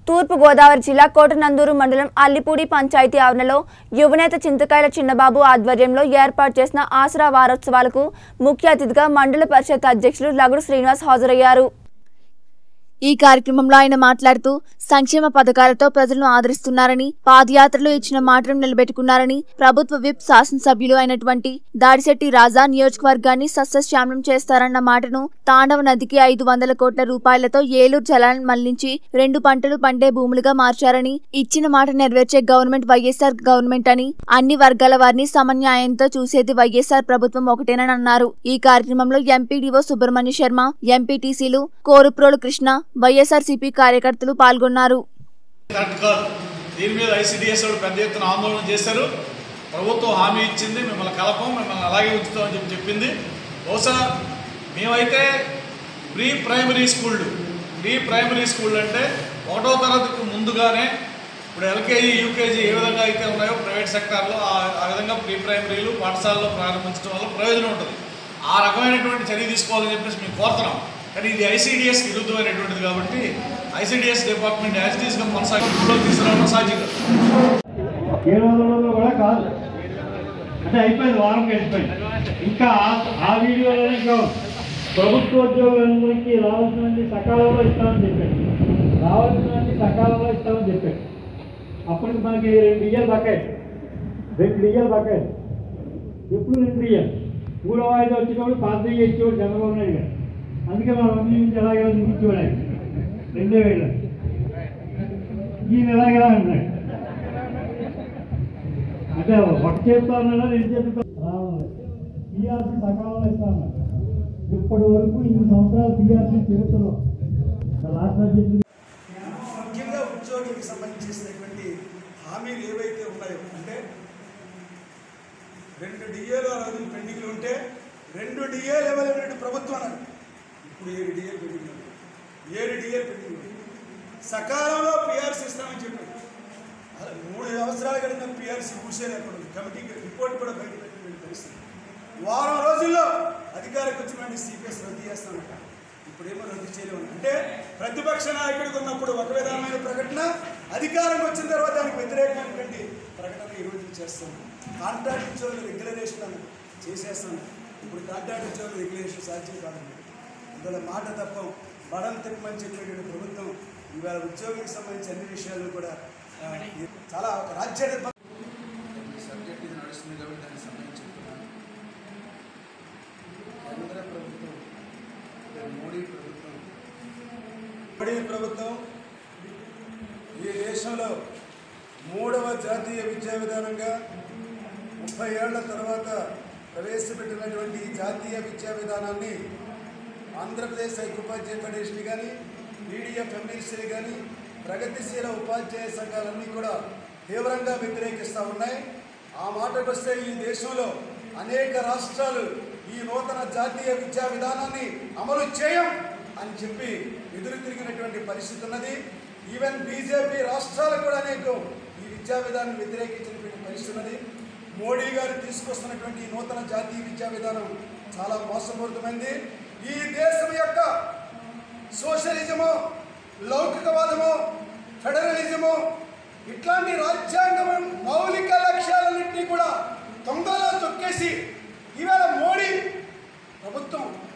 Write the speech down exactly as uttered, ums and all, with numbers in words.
తూర్పు గోదావరి జిల్లా కోటనందూరు మండలం అల్లిపూడి పంచాయతీ ఆవరణలో యువనేత చింతకాయల చిన్నబాబు ఆధ్వర్యంలో ఏర్పాటు చేసిన ఆసరా వారోత్సవాలకు ముఖ్య అతిథిగా మండల పరిషత్ అధ్యక్షులు లగడు శ్రీనివాస్ హాజరయ్యారు। ఈ కార్యక్రమంలో ఆయన మాట్లాడుతూ సంక్షేమ పథకాలతో ప్రజలను ఆదరిస్తున్నారని, పాదయాత్రలో ఇచ్చిన మాటను నిలబెట్టుకున్నారని, ప్రభుత్వ విప్ శాసనసభ్యులు అయినటువంటి దాడిశెట్టి రాజా నియోజకవర్గాన్ని సస్యశ్యామలం చేస్తారన్న మాటను, తాండవ నదికి ఐదు వందల కోట్ల రూపాయలతో ఏలూరు జలాలను మళ్లించి రెండు పంటలు పండే భూములుగా మార్చారని, ఇచ్చిన మాట నెరవేర్చే గవర్నమెంట్ వైఎస్ఆర్ గవర్నమెంట్ అని, అన్ని వర్గాల వారిని సమన్యాయంతో చూసేది వైఎస్ఆర్ ప్రభుత్వం ఒకటేనని అన్నారు। ఈ కార్యక్రమంలో ఎంపీడీఓ సుబ్రహ్మణ్య శర్మ, ఎంపీటీసీలు కోరుప్రోలు కృష్ణ, వైఎస్ఆర్సీపీ కార్యకర్తలు పాల్గొన్నారు। దీని మీద ఐసీడీఎస్ వాళ్ళు పెద్ద ఎత్తున ఆందోళన చేశారు। ప్రభుత్వం హామీ ఇచ్చింది, మిమ్మల్ని కలపం, మిమ్మల్ని అలాగే ఉంచుతామని చెప్పి చెప్పింది। బహుశా మేమైతే ప్రీ ప్రైమరీ స్కూళ్ళు ప్రీ ప్రైమరీ స్కూళ్ళు అంటే ఒకటో తరగతికి ముందుగానే ఇప్పుడు ఎల్కేజీ యూకేజీ ఏ విధంగా అయితే ఉన్నాయో ప్రైవేట్ సెక్టార్లో ఆ విధంగా ప్రీ ప్రైమరీలు పాఠశాలలో ప్రారంభించడం వల్ల ప్రయోజనం ఉంటుంది। ఆ రకమైనటువంటి చర్య తీసుకోవాలని చెప్పేసి మేము కోరుతున్నాం। కానీ ఇది ఐసీడీఎస్ విరుద్ధమైనటువంటిది కాబట్టి ఐసీడీఎస్ డిపార్ట్మెంట్ యాజ్ ఇట్ ఈస్గా కొనసాగింపులో తీసుకురావడం సాధ్యం ఏడు వందల రోజులు కూడా కాదు అంటే అయిపోయింది, వారం గడిచిపోయింది। ఇంకా ఆ వీడియోలో ఇంకా ప్రభుత్వ ఉద్యోగులందరికీ రావాల్సినవన్నీ సకాలంలో ఇస్తామని చెప్పాడు రావాల్సినవన్నీ సకాలంలో ఇస్తామని చెప్పాడు అప్పటికి మనకి రెండు ఇయ్యాలు బకాయి రెండు ఇయ్యాలు బకాయి ఎప్పుడు రెండు ఇయ్యాలి మూడో వాయిదా వచ్చినప్పుడు పాత ఇచ్చేవాడు చంద్రబాబు నాయుడు గారు। అందుకే మనం అన్ని నుంచి ఎలాగే ఇచ్చేవాడు రెండే వేలు ఈయన ఎలాగెలా అంటున్నాడు అంటే ఒక చేతితో అన్నాడా రెండు చేతితో రావాలి। బీఆర్సీ సకాలంలో ఇస్తాను ఇప్పటి వరకు ఇన్ని సంవత్సరాలు బీఆర్సీ చరిత్రలో రాష్ట్ర ముఖ్యంగా ఉద్యోగులకు సంబంధించినటువంటి హామీలు ఏవైతే ఉన్నాయో అంటే రెండు డిఏలు రోజులు పెండింగ్లు ఉంటే రెండు డిఏలు ఇవ్వలేనటువంటి ప్రభుత్వం అన్నారు। ఇప్పుడు ఏడు డిఏలు పెండింగ్ ఏడు డిఏలు పెండింగ్ సకాలంలో పిఆర్సీ ఇస్తామని చెప్పారు। మూడు సంవత్సరాలు కలిగిన పిఆర్సీ కూర్చొని అక్కడ కమిటీకి రిపోర్ట్ కూడా బయట పెట్టిన పరిస్థితి। వారం రోజుల్లో అధికారికి వచ్చినటువంటి సిపిఎస్ రద్దు చేస్తామట, ఇప్పుడేమో రద్దు చేయలేము అంటే ప్రతిపక్ష నాయకుడికి ఉన్నప్పుడు ఒక విధమైన ప్రకటన, అధికారం వచ్చిన తర్వాత దానికి వ్యతిరేకమైనటువంటి ప్రకటన ఈరోజు చేస్తాం। కాంట్రాక్ట్ ఉద్యోగులు రెగ్యులరేషన్ చేసేస్తాం, ఇప్పుడు కాంట్రాక్ట్ ఉద్యోగులు రెగ్యులేషన్ సాధ్యం కాదండి। అందులో మాట తప్పం బడం తిప్పమని చెప్పేటువంటి ప్రభుత్వం ఇవాళ ఉద్యోగులకు సంబంధించి అన్ని విషయాలు కూడా చాలా ఒక రాజ్యాంగ సబ్జెక్ట్ ఇది నడుస్తుంది కాబట్టి దానికి సంబంధించి చెప్తున్నాను। కేంద్ర ప్రభుత్వం మోడీ ప్రభుత్వం మోడీ ప్రభుత్వం ఈ దేశంలో మూడవ జాతీయ విద్యా విధానంగా ముప్పై ఏళ్ల తర్వాత ప్రవేశపెట్టినటువంటి జాతీయ విద్యా విధానాన్ని ఆంధ్రప్రదేశ్ ఐక్యోపాధ్యాయ ఫెడరేషన్ కానీ పీడీఎఫ్ ఎంఈసీ కానీ ప్రగతిశీల ఉపాధ్యాయ సంఘాలన్నీ కూడా తీవ్రంగా వ్యతిరేకిస్తూ ఉన్నాయి। ఆ మాటకు వస్తే ఈ దేశంలో అనేక రాష్ట్రాలు ఈ నూతన జాతీయ విద్యా విధానాన్ని అమలు చేయం అని చెప్పి ఎదురు తిరిగినటువంటి పరిస్థితి ఉన్నది। ఈవెన్ బీజేపీ రాష్ట్రాలు కూడా అనేక ఈ విద్యా విధానాన్ని వ్యతిరేకించినటువంటి పరిస్థితి ఉన్నది। మోడీ గారు తీసుకొస్తున్నటువంటి నూతన జాతీయ విద్యా విధానం చాలా మోసపూరితమైంది। ఈ దేశం యొక్క సోషలిజము, లౌకికవాదము, ఫెడరలిజము ఇట్లాంటి రాజ్యాంగం మౌలిక లక్ష్యాలన్నింటినీ కూడా తొంగలో తొక్కేసి ఇవాళ మోడీ ప్రభుత్వం